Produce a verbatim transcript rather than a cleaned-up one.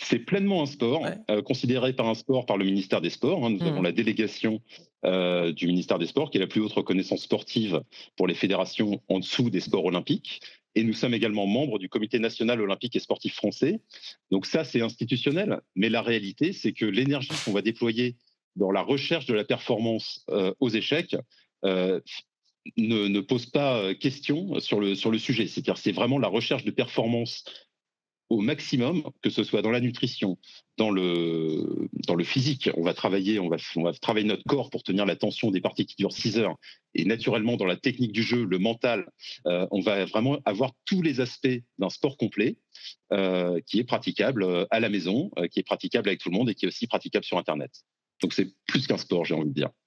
C'est pleinement un sport, Ouais. heu, considéré par un sport par le ministère des Sports, hein. Nous avons Mmh. la délégation, heu, du ministère des Sports, qui est la plus haute reconnaissance sportive pour les fédérations en dessous des sports olympiques, et nous sommes également membres du Comité national olympique et sportif français. Donc ça, c'est institutionnel, mais la réalité, c'est que l'énergie qu'on va déployer dans la recherche de la performance, heu, aux échecs, heu, ne ne pose pas, heu, question sur le sur le sujet. C'est-à-dire, c'est vraiment la recherche de performance au maximum, que ce soit dans la nutrition, dans le, dans le physique. On va travailler, on va, on va travailler notre corps pour tenir la tension des parties qui durent six heures. Et naturellement, dans la technique du jeu, le mental, euh, on va vraiment avoir tous les aspects d'un sport complet euh, qui est praticable euh, à la maison, euh, qui est praticable avec tout le monde et qui est aussi praticable sur Internet. Donc c'est plus qu'un sport, j'ai envie de dire.